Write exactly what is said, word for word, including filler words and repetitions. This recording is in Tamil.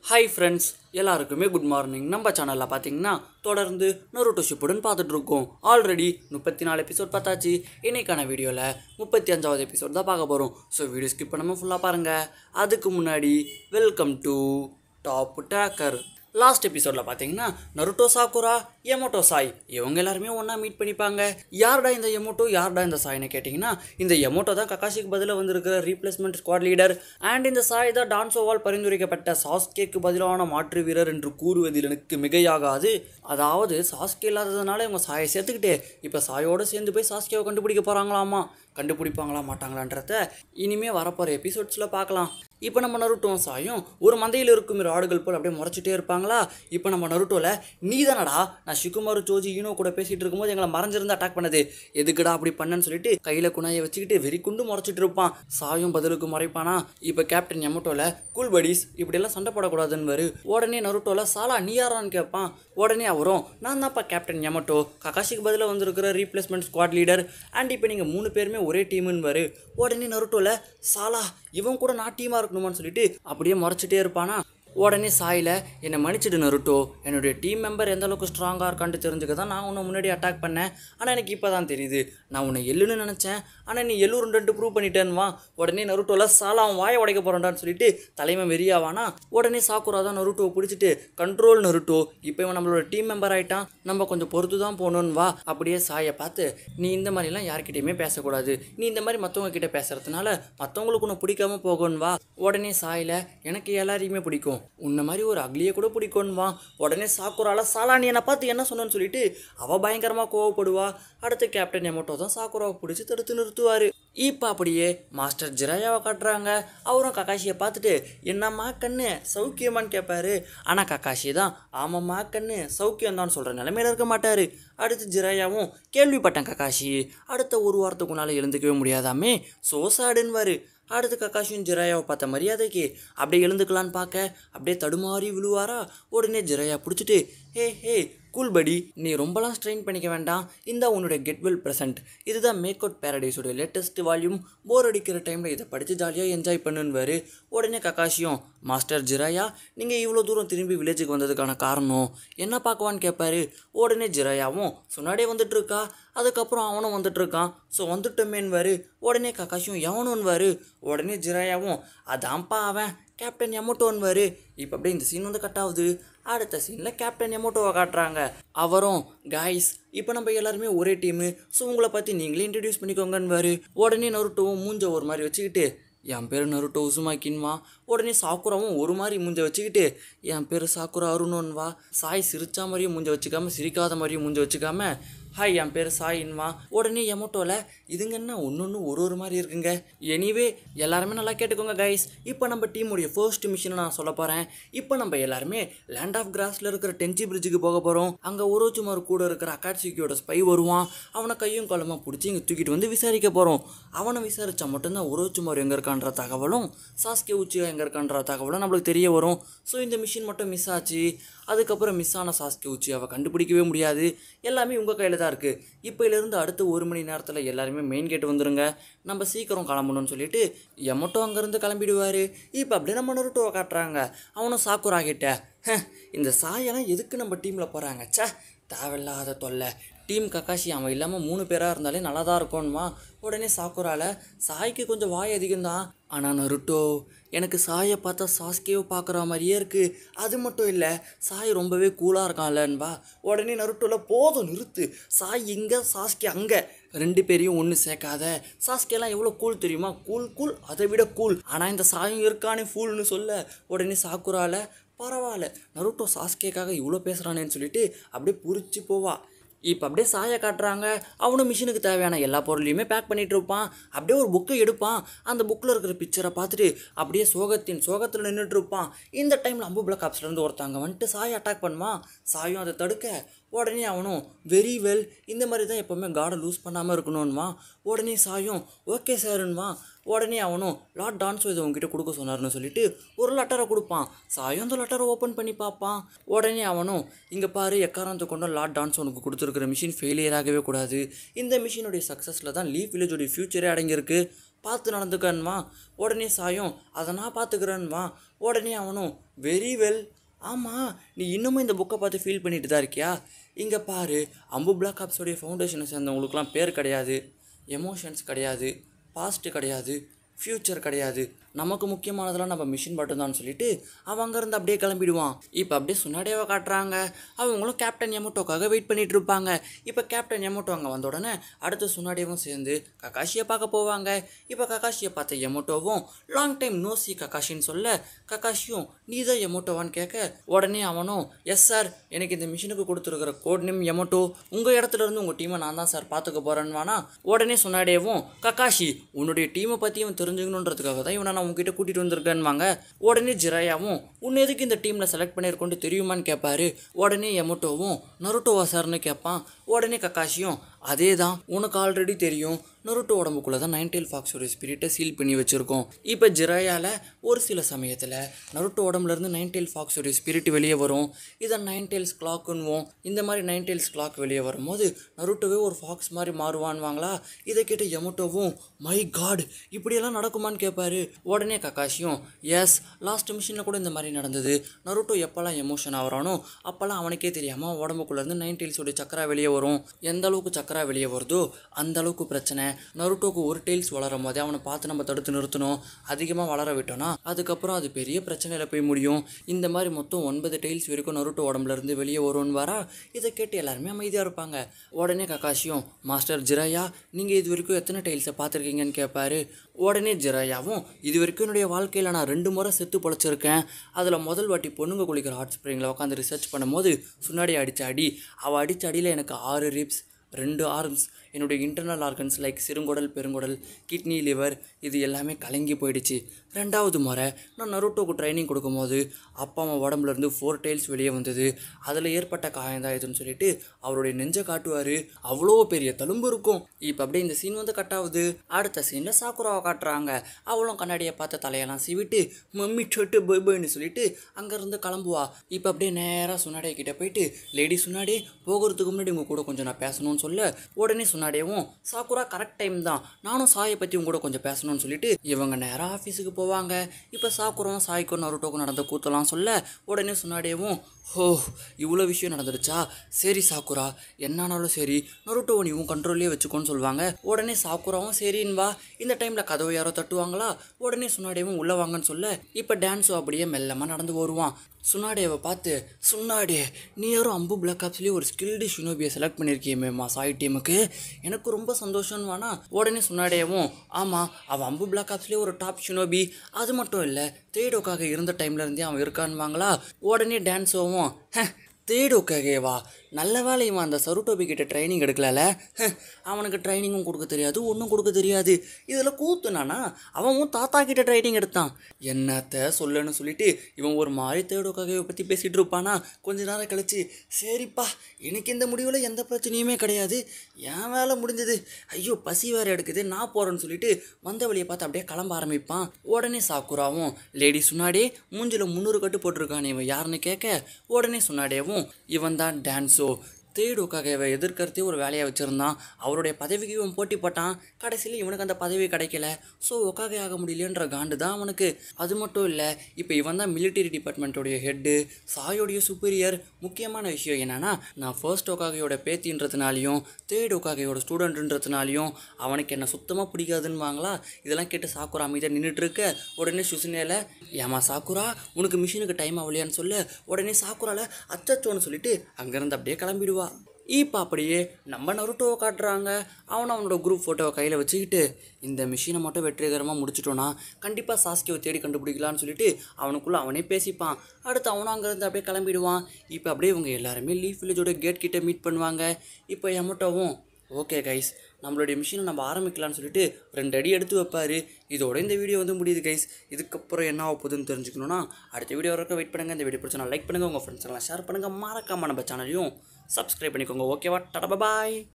Hi friends, எல்லாருக்குமே குட் மார்னிங். நம்ம சேனலில் பார்த்தீங்கன்னா தொடர்ந்து நருட்டோ ஷிப்புடன் பார்த்துட்டு இருக்கோம். ஆல்ரெடி முப்பத்தி நாலு எபிசோட் பார்த்தாச்சு. இன்னைக்கான வீடியோவில் முப்பத்தி அஞ்சாவது எபிசோட் தான் பார்க்க போகிறோம். ஸோ வீடியோ ஸ்கிப் பண்ணாமல் ஃபுல்லாக பாருங்கள். அதுக்கு முன்னாடி வெல்கம் டு டாப்புடாக்கர். லாஸ்ட் எபிசோடில் பார்த்தீங்கன்னா நருட்டோ சாக்குரா எமோட்டோ சாய் இவங்க எல்லாருமே ஒன்றா மீட் பண்ணிப்பாங்க. யார்டா இந்த எமோட்டோ யார்டா இந்த சாய்னு கேட்டிங்கன்னா, இந்த எமோட்டோ தான் ககாஷிக்கு பதிலாக வந்திருக்கிற ரீப்ளேஸ்மெண்ட் ஸ்குவாட் லீடர். அண்ட் இந்த சாய் தான் டான்சோவால் பரிந்துரைக்கப்பட்ட சாஸ்கேக்கு பதிலான மாற்று வீரர் என்று கூறுவதில் எனக்கு மிகையாகாது. அதாவது சாஸ்கே இல்லாததுனால இவங்க சாயை சேர்த்துக்கிட்டு இப்போ சாயோடு சேர்ந்து போய் சாஸ்கேவை கண்டுபிடிக்க போகிறாங்களாமா. கண்டுபிடிப்பாங்களா மாட்டாங்களான்றத இனிமே வரப்போகிற எபிசோட்ஸில் பார்க்கலாம். இப்போ நம்ம நருட்டோவும் சாயும் ஒரு மந்தையில் இருக்கும் இரு ஆடுகள் போல் அப்படியே முறைச்சிட்டே இருப்பாங்களா. இப்போ நம்ம நருட்டோவில் நீ தானடா நான் ஷிகுமாரு ஜோஜி ஈனோ கூட பேசிகிட்டு இருக்கும்போது எங்களை மறைஞ்சிருந்து அட்டாக் பண்ணது, எதுக்குடா அப்படி பண்ணன்னு சொல்லிட்டு கையில் குணாயை வச்சுக்கிட்டு வெறி குண்டு முறைச்சிட்டு இருப்பான். சாயும் பதிலுக்கு முறைப்பானா. இப்போ கேப்டன் எமோட்டோவில் கூல் படிஸ் இப்படியெல்லாம் சண்டை போடக்கூடாதுன்னு வரு. உடனே நருட்டோவில் சாலா நீ யாரான்னு கேட்பான். உடனே அவரும் நான் தான்ப்பா கேப்டன் எமோட்டோ, ககாஷிக்கு பதிலாக வந்திருக்கிற ரீப்ளேஸ்மெண்ட் ஸ்குவாட் லீடர். அண்ட் இப்போ நீங்கள் மூணு பேருமே ஒரே டீமுன்னு வரு. உடனே நருட்டோவில் சாலா இவன் கூட நான் டீமாக இருக்கணுமான்னு சொல்லிட்டு அப்படியே முறைச்சிட்டே இருப்பானா. உடனே சாயில் என்னை மன்னிச்சிடு நருட்டோ, என்னுடைய டீம் மெம்பர் எந்த அளவுக்கு ஸ்ட்ராங்காக இருக்கான்ட்டு தெரிஞ்சுக்க தான் நான் உன்னை முன்னாடி அட்டாக் பண்ணேன். ஆனால் எனக்கு இப்போ தான் தெரியுது நான் உன்னை எள்ளுன்னு நினச்சேன், ஆனால் நீ எல்லூருன்ட்டு ப்ரூவ் பண்ணிட்டேன்வா. உடனே நருட்டோவில் சாலா அவன் வாயை உடைக்க போகிறான்டான்னு சொல்லிட்டு தலைமை வெறியாவானா. உடனே சாக்குரா தான் நருட்டோவை பிடிச்சிட்டு கண்ட்ரோல் நருட்டோ, இப்போ இவன் நம்மளோட டீம் மெம்பர் ஆகிட்டான், நம்ம கொஞ்சம் பொறுத்து தான் போகணுன்னு வா. அப்படியே சாயை பார்த்து நீ இந்த மாதிரிலாம் யார்கிட்டையுமே பேசக்கூடாது, நீ இந்த மாதிரி மற்றவங்க கிட்டே பேசுறதுனால மற்றவங்களுக்கு உன்னை பிடிக்காம போகணும் வா. உடனே சாயில் எனக்கு எல்லாரையுமே பிடிக்கும், உன்ன மாதிரி ஒரு அக்லியை கூட பிடிக்கும்வா. உடனே சாக்குரால சாலா நீ என்னை பார்த்து என்ன சொன்னு சொல்லிட்டு அவள் பயங்கரமாக கோவப்படுவா. அடுத்து கேப்டன் எமோட்டோ தான் சாக்குராவை பிடிச்சி தடுத்து நிறுத்துவார். இப்போ அப்படியே மாஸ்டர் ஜிராயாவை காட்டுறாங்க. அவரும் ககாஷியை பார்த்துட்டு என்னம்மா கண்ணு சௌக்கியமான்னு கேட்பாரு. ஆனால் ககாஷி தான் ஆமாம்மா கண்ணு சௌக்கியம் தான் சொல்கிற நிலைமையில இருக்க மாட்டார். அடுத்து ஜிராயாவும் கேள்விப்பட்டேன் ககாஷி அடுத்த ஒரு வாரத்துக்குனால எழுந்துக்கவே முடியாதாமே சோசாடுன்னுவார். அடுத்து ககாஷியும் ஜிராயாவை பார்த்த மரியாதைக்கு அப்படியே எழுந்துக்கலான்னு பார்க்க அப்படியே தடுமாறி விழுவாரா. உடனே ஜிராயா பிடிச்சிட்டு ஹே ஹே கூல் படி, நீ ரொம்பலாம் ஸ்ட்ரெயின் பண்ணிக்க வேண்டாம், இந்த உன்னுடைய கெட்வெல் ப்ரெசென்ட் இதுதான் மேக் அவுட் பேரடைஸோட லேட்டஸ்ட் வால்யூம், போர் அடிக்கிற டைமில் இதை படித்து ஜாலியாக என்ஜாய் பண்ணுன்னுவார். உடனே ககாஷியும் மாஸ்டர் ஜிராயா நீங்கள் இவ்வளோ தூரம் திரும்பி வில்லேஜுக்கு வந்ததுக்கான காரணம் என்ன பார்க்குவான்னு கேட்பாரு. உடனே ஜிராயாவும் சொன்னாடே வந்துட்டுருக்கா, அதுக்கப்புறம் அவனும் வந்துட்டுருக்கான், ஸோ வந்துட்டோமேன்வார். உடனே ககாஷியும் எவனுன்வார். உடனே ஜிராயாவும் அதான்ப்பா அவன் கேப்டன் எமோட்டோன்வார். இப்போ அப்படியே இந்த சீன் வந்து கட் ஆகுது. அடுத்த சீனில் கேப்டன் எமோட்டோவை காட்டுறாங்க. அவரும் காய்ஸ் இப்போ நம்ம எல்லாருமே ஒரே டீமு, ஸோ உங்களை பற்றி நீங்களே இன்ட்ரடியூஸ் பண்ணிக்கோங்கன்னுவார். உடனே நருட்டோவும் மூஞ்ச ஒரு மாதிரி வச்சுக்கிட்டு என் பேர் நருட்டோ உசுமாக்கின்வா. உடனே சாக்குராவும் ஒரு மாதிரி மூஞ்ச வச்சுக்கிட்டு என் பேர் சாக்குரா அருணோன்வா. சாய் சிரிச்சா மாதிரியும் மூஞ்ச வச்சுக்காம சிரிக்காத மாதிரியும் மூஞ்ச வச்சுக்காம ஹாய் என் பேர் சாயின்வா. உடனே எமோட்டோவில் இதுங்க என்ன ஒன்று ஒன்று ஒரு ஒரு மாதிரி இருக்குங்க. எனிவே எல்லாருமே நல்லா கேட்டுக்கோங்க கைஸ். இப்போ நம்ம டீமுடைய ஃபர்ஸ்ட் மிஷனை நான் சொல்ல போகிறேன். இப்போ நம்ம எல்லாருமே லேண்ட் ஆஃப் கிராஸில் இருக்கிற டென்ச்சி பிரிட்ஜுக்கு போக போகிறோம். அங்கே ஒரோச்சுமாரு கூட இருக்கிற அக்காட்சிக்கியோட ஸ்பை வருவான். அவனை கையும் காலமாக பிடிச்சி இங்கே தூக்கிட்டு வந்து விசாரிக்க போகிறோம். அவனை விசாரித்தா மட்டும்தான் ஒரோச்சுமாரு எங்கே இருக்கான்ற தகவலும் சாஸ்கே உச்சியா எங்கே இருக்கான்ற தகவலும் நம்மளுக்கு தெரிய வரும். ஸோ இந்த மிஷின் மட்டும் மிஸ் ஆச்சு. அதுக்கப்புறம் மிஸ் ஆன சாஸ்கே உச்சியாவை கண்டுபிடிக்கவே முடியாது. எல்லாமே உங்கள் கையில் தான் இருக்குது. இப்போலேருந்து அடுத்த ஒரு மணி நேரத்தில் எல்லாருமே மெயின் கேட்டு வந்துடுங்க, நம்ம சீக்கிரம் கிளம்பணும்னு சொல்லிட்டு எமோட்டோ அங்கேருந்து கிளம்பிடுவார். இப்போ அப்படியே நம்ம நருட்டோவை காட்டுறாங்க. அவனும் சாக்குரா கிட்ட இந்த சாயெல்லாம் எதுக்கு நம்ம டீமில் போகிறாங்க, சே தேவையில்லாத தொல்லை, டீம் ககாஷி அவன் இல்லாமல் மூணு பேராக இருந்தாலே நல்லா தான் இருக்கும்மா. உடனே சாக்குரால சாய்க்கு கொஞ்சம் வாய் அதிகம்தான், ஆனால் நருட்டோ எனக்கு சாயை பார்த்தா சாஸ்கேவை பார்க்குற மாதிரியே இருக்குது, அது மட்டும் இல்லை சாய் ரொம்பவே கூலாக இருக்கான்லன்பா. உடனே நருட்டோவில் போதும் நிறுத்து, சாய் இங்கே சாஸ்கே அங்கே, ரெண்டு பேரையும் ஒன்று சேர்க்காத, சாஸ்கேலாம் எவ்வளோ கூல் தெரியுமா, கூல் கூல் அதை விட கூல், ஆனால் இந்த சாயும் இருக்கானே ஃபூல்னு சொல்ல. உடனே சாக்குரால பரவாயில்ல நருட்டோ சாஸ்கேக்காக இவ்வளோ பேசுகிறானேன்னு சொல்லிட்டு அப்படியே புரிச்சு போவா. இப்போ அப்படியே சாயை காட்டுறாங்க. அவனும் மிஷினுக்கு தேவையான எல்லா பொருளையுமே பேக் பண்ணிகிட்டு இருப்பான். அப்படியே ஒரு புக்கை எடுப்பான். அந்த புக்கில் இருக்கிற பிக்சரை பார்த்துட்டு அப்படியே சோகத்தின் சோகத்தில் நின்றுட்டு இருப்பான். இந்த டைமில் அம்பு பிளாக் ஆப்ஸ்லேருந்து ஒருத்தாங்க வந்துட்டு சாயை அட்டாக் பண்ணுவான். சாயும் அதை தடுக்க உடனே அவனும் வெரி வெல் இந்த மாதிரி தான் எப்போவுமே காடை லூஸ் பண்ணாமல் இருக்கணும்மா. உடனே சாயும் ஓகே சாருன்னுவா. உடனே அவனும் லார்ட் டான்ஸோ இதை உங்ககிட்ட கொடுக்க சொன்னார்னு சொல்லிட்டு ஒரு லெட்டரை கொடுப்பான். சாயும் அந்த லெட்டரை ஓப்பன் பண்ணி பார்ப்பான். உடனே அவனும் இங்கே பாரு எக்காரத்தை கொண்டு லார்ட் டான்ஸோ உனக்கு கொடுத்துருக்கிற மிஷின் ஃபெயிலியர் ஆகவே கூடாது, இந்த மிஷினுடைய சக்ஸஸில் தான் லீஃப் வில்லேஜோடைய ஃப்யூச்சரே அடங்கியிருக்கு, பார்த்து நடந்துக்கன்வா. உடனே சாயும் அதை நான் பார்த்துக்கிறேன்வா. உடனே அவனும் வெரி வெல். ஆமாம், நீ இன்னமும் இந்த புக்கை பார்த்து ஃபீல் பண்ணிட்டு தான் இருக்கியா? இங்கே பாரு, அம்பு பிளாக் ஆப்ஸோடைய ஃபவுண்டேஷனை சேர்ந்தவங்களுக்குலாம் பேர் கிடையாது, எமோஷன்ஸ் கிடையாது, பாஸ்ட்டு கிடையாது, ஃப்யூச்சர் கிடையாது, நமக்கு முக்கியமானதெல்லாம் நம்ம மிஷின் மட்டும்தான் சொல்லிட்டு அவன் அங்கேருந்து அப்படியே கிளம்பிடுவான். இப்போ அப்படியே சுனாடேவை காட்டுறாங்க. அவங்களும் கேப்டன் யமோட்டோக்காக வெயிட் பண்ணிட்டு இருப்பாங்க. இப்போ கேப்டன் யமோட்டோ அங்கே வந்த உடனே அடுத்து சுனாடேவும் சேர்ந்து ககாஷியை பார்க்க போவாங்க. இப்போ ககாஷியை பார்த்த யமோட்டோவும் லாங் டைம் நோசி ககாஷின்னு சொல்ல, ககாஷியும் நீ தான் யமோட்டோவான்னு கேட்க, உடனே அவனும் எஸ் சார், எனக்கு இந்த மிஷினுக்கு கொடுத்துருக்கிற கோட் நேம் யமோட்டோ, உங்கள் இடத்துல இருந்து உங்கள் டீமை நான் தான் சார் பார்த்துக்க போகிறேன்வானா. உடனே சுனாடேவும் ககாஷி, உன்னுடைய டீமை பற்றி அவன் தெரிஞ்சுக்கணுன்றதுக்காக தான் இவனை நான் உங்ககிட்ட கூட்டிகிட்டு வந்திருக்கேன்வாங்க. உடனே ஜிராயாவும் உன்னை எதுக்கு இந்த டீமில் செலக்ட் பண்ணியிருக்கோன்னு தெரியுமான்னு கேட்பாரு. உடனே யமோட்டோவும் நருட்டோவா சார்னு கேட்பான். உடனே ககாஷியும் அதே தான், உனக்கு ஆல்ரெடி தெரியும், நருட்டோ உடம்புக்குள்ளே தான் நைன் டெயில் ஃபாக்ஸோட ஸ்பிரிட்டை சீல் பண்ணி வச்சுருக்கோம். இப்போ ஜிராயாவில் ஒரு சில சமயத்தில் நருட்டோ உடம்புலேருந்து நைன் டெயில் ஃபாக்ஸோட ஸ்பிரிட் வெளியே வரும். இதை நைன் டெயில்ஸ் கிளாக்குன்னுவோம். இந்த மாதிரி நைன் டெயில்ஸ் கிளாக் வெளியே வரும்போது நருட்டோவே ஒரு ஃபாக்ஸ் மாதிரி மாறுவான்வாங்களா. இதை கேட்டு யமோட்டோவும் மை காட், இப்படியெல்லாம் நடக்குமான்னு கேட்பாரு. உடனே ககாஷியும் எஸ், லாஸ்ட் மிஷனில் கூட இந்த மாதிரி நடந்தது. நருட்டோ எப்போல்லாம் எமோஷன் ஆகிறானோ அப்போல்லாம் அவனுக்கே தெரியாமல் உடம்புக்குள்ளேருந்து நைன் டெயில்ஸோட சக்கரா வெளியே வரும். எந்த அளவுக்கு சக்கரா வெளியே வருதோ அந்த அளவுக்கு பிரச்சனை. நருட்டோக்கு ஒரு டெயில்ஸ் வளரும் போதே அவனை பார்த்து நம்ம தடுத்து நிறுத்தணும். அதிகமாக வளர விட்டோம்னா அதுக்கப்புறம் அது பெரிய பிரச்சனையில் போய் முடியும். இந்த மாதிரி மொத்தம் ஒன்பது டெயில்ஸ் வரைக்கும் நருட்டோ உடம்புலேருந்து வெளியே வரும்னு வரா. இதை கேட்டு எல்லாருமே அமைதியாக இருப்பாங்க. உடனே ககாஷியும் மாஸ்டர் ஜிராயா, நீங்கள் இது வரைக்கும் எத்தனை டெயில்ஸை பார்த்துருக்கீங்கன்னு கேட்பாரு. உடனே ஜிராயாவும் இது வரைக்கும் என்னுடைய வாழ்க்கையில் நான் ரெண்டு முறை செத்து பொழைச்சிருக்கேன். அதில் முதல் வாட்டி பொண்ணுங்க குளிக்கிற ஹாட் ஸ்ப்ரிங்கில் உட்காந்து ரிசர்ச் பண்ணும்போது சுன்னாடி அடித்த அடி, அவள் அடித்த அடியில் எனக்கு ஆறு ரிப்ஸ், ரெண்டு ஆர்ம்ஸ், என்னுடைய இன்டர்னல் ஆர்கன்ஸ் லைக் சிறுங்குடல், பெருங்குடல், கிட்னி, லிவர் இது எல்லாமே கலங்கி போயிடுச்சு. ரெண்டாவது முறை நான் நருட்டோக்கு ட்ரைனிங் கொடுக்கும்போது அப்பா அம்மா உடம்புலேருந்து ஃபோர் டெயில்ஸ் வெளியே வந்தது. அதில் ஏற்பட்ட காயந்தான் இதுன்னு சொல்லிட்டு அவருடைய நெஞ்சை காட்டுவார். அவ்வளோ பெரிய தழும்பு இருக்கும். இப்போ அப்படியே இந்த சீன் வந்து கட் ஆகுது. அடுத்த சீனில் சாக்குராவை காட்டுறாங்க. அவளும் கண்ணாடியை பார்த்த தலையெல்லாம் சீவிட்டு மம்மி சொட்டு பை பைன்னு சொல்லிட்டு அங்கேருந்து கிளம்புவா. இப்போ அப்படியே நேராக சுனாடே கிட்டே போயிட்டு லேடி சுனாடே, போகிறதுக்கு முன்னாடி உங்கள் கூட கொஞ்சம் நான் பேசணும்னு சொல்ல, உடனே சுனாடேவும் சாக்குரா கரெக்ட் டைம் தான், நானும் சாயை பற்றி உங்க கூட கொஞ்சம் பேசணும்னு சொல்லிட்டு இவங்க நேராக ஆஃபீஸுக்கு போவாங்க. இப்போ சாக்குராவும் சாய்க்கும் நருட்டோக்கும் நடந்த கூத்தலாம் சொல்ல, உடனே சுனாடேவும் ஹோ, இவ்வளோ விஷயம் நடந்துடுச்சா, சரி சாக்குரா, என்னானாலும் சரி நருட்டோவை நீவும் கண்ட்ரோல்லே வச்சுக்கோன்னு சொல்லுவாங்க. உடனே சாக்குராவும் சரின்னு வா. இந்த டைமில் கதவை யாரோ தட்டுவாங்களா. உடனே சுனாடேவும் உள்ளே வாங்கன்னு சொல்ல, இப்போ டான்ஸோ அப்படியே மெல்லமாக நடந்து வருவான். சுனாடேவை பார்த்து சுன்னாடே, நீ யாரும் அம்பு பிளாக் ஆப்ஸ்லேயே ஒரு ஸ்கில்டு ஷினோபியை செலக்ட் பண்ணியிருக்கியேம்மா சாய் டீமுக்கு, எனக்கு ரொம்ப சந்தோஷம்னு வானா. உடனே சுனாடேவும் ஆமாம், அவன் அம்பு பிளாக் ஆப்ஸ்லேயே ஒரு டாப் ஷினோபி, அது மட்டும் இல்லை தேடோக்காக இருந்த டைம்ல இருந்தே அவன் இருக்கான்வாங்களா. உடனே டான்ஸோவும் தேடோக்காகவா, நல்ல வேலை இவன் அந்த சருட்டோபி கிட்ட ட்ரைனிங் எடுக்கல, அவனுக்கு ட்ரைனிங்கும் கொடுக்க தெரியாது, ஒன்றும் கொடுக்க தெரியாது. இதில் கூத்துனானா அவன் தாத்தா கிட்ட ட்ரைனிங் எடுத்தான். என்னத்த சொல்லுன்னு சொல்லிட்டு இவன் ஒரு மாதிரி தேடோக்காகவை பற்றி பேசிகிட்டு இருப்பானா. கொஞ்ச நேரம் கழிச்சு சரிப்பா, எனக்கு இந்த முடிவில் எந்த பிரச்சனையுமே கிடையாது, என் வேலை முடிஞ்சது, ஐயோ பசி வேறு எடுக்குது, நான் போகிறேன்னு சொல்லிட்டு வந்த வழியை பார்த்து அப்படியே கிளம்ப ஆரம்பிப்பான். உடனே சாக்குராவும் லேடி சுனாடே, மூஞ்சில் முந்நூறு கட்டு போட்டிருக்கானே இவன் யாருன்னு கேட்க, உடனே சுனாடேவும் இவன் தான் டான்ஸோ, தேடோக்காக இவன் எதிர்க்கிறதே ஒரு வேலையை வச்சுருந்தான், அவருடைய பதவிக்கு இவன் போட்டி போட்டான், கடைசியில் இவனுக்கு அந்த பதவி கிடைக்கல, ஸோ ஒக்காக ஆக முடியலன்ற காண்டு தான் அவனுக்கு. அது மட்டும் இல்லை, இப்போ இவன் தான் மிலிட்டரி டிபார்ட்மெண்ட்டோடைய ஹெட்டு, சாயோடைய சுப்பீரியர். முக்கியமான விஷயம் என்னென்னா, நான் ஃபர்ஸ்ட் ஒக்காகையோட பேத்தின்றதுனாலையும் தேர்ட் ஒக்காகையோட ஸ்டூடெண்ட்ன்றதுனாலையும் அவனுக்கு என்ன சுத்தமாக பிடிக்காதுன்னு வாங்களா. இதெல்லாம் கேட்டு சாக்குரா அமைதியாக நின்றுட்டுருக்க, உடனே சுசினேல ஏமா சாக்குரா உனக்கு மிஷினுக்கு டைம் ஆகலையான்னு சொல்ல, உடனே சாக்குரால அச்சச்சோன்னு சொல்லிட்டு அங்கேருந்து அப்படியே கிளம்பிடுவா. இப்போ அப்படியே நம்ம நருட்டோவை காட்டுறாங்க. அவனை அவனோட குரூப் ஃபோட்டோவை கையில் வச்சுக்கிட்டு இந்த மிஷினை மட்டும் வெற்றிகரமாக முடிச்சிட்டோன்னா கண்டிப்பாக சாஸ்கியோவை தேடி கண்டுபிடிக்கலான்னு சொல்லிட்டு அவனுக்குள்ளே அவனே பேசிப்பான். அடுத்து அவனும் அங்கேருந்து அப்படியே கிளம்பிடுவான். இப்போ அப்படியே இவங்க எல்லாருமே லீஃப் வில்லேஜோட கேட் கிட்டே மீட் பண்ணுவாங்க. இப்போ யமோட்டோவும் ஓகே கைஸ், நம்மளுடைய மிஷினை நம்ம ஆரம்பிக்கலாம்னு சொல்லிட்டு ரெண்டு அடி எடுத்து வைப்பார். இதோட இந்த வீடியோ வந்து முடியுது கைஸ். இதுக்கப்புறம் என்ன ஆக போகுதுன்னு தெரிஞ்சுக்கணுன்னா அடுத்த வீடியோ வரைக்கும் வெயிட் பண்ணுங்கள். இந்த வீடியோ பிடிச்சா லைக் பண்ணுங்கள், உங்கள் ஃப்ரெண்ட்ஸ் எல்லாம் ஷேர் பண்ணுங்கள், மறக்காமல் நம்ம சேனலையும் சப்ஸ்கிரைப் பண்ணிக்கோங்க. ஓகேவா, டாடா பாய்.